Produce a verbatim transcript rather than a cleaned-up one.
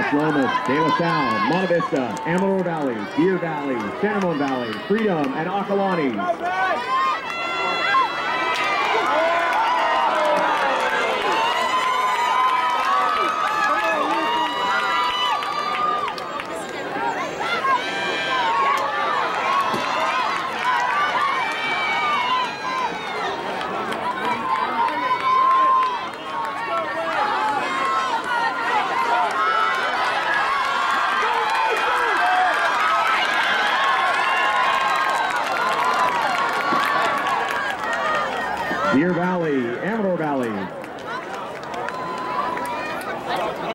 Los Lomas, De La Salle, Monte Vista, Amador Valley, Deer Valley, San Ramon Valley, Freedom, and Acalani. Deer Valley, Amador Valley.